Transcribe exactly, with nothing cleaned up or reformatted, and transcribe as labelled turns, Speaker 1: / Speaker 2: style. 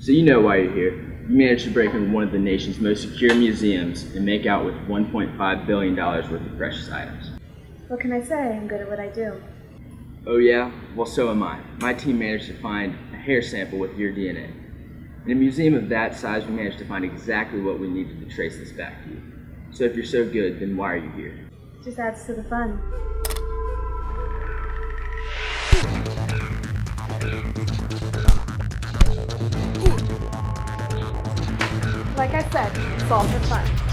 Speaker 1: So you know why you're here. You managed to break into one of the nation's most secure museums and make out with one point five billion dollars worth of precious items.
Speaker 2: What can I say? I'm good at what I do.
Speaker 1: Oh yeah? Well, so am I. My team managed to find a hair sample with your D N A. In a museum of that size, we managed to find exactly what we needed to trace this back to you. So if you're so good, then why are you here?
Speaker 2: Just adds to the fun. Like I said, it's all for fun.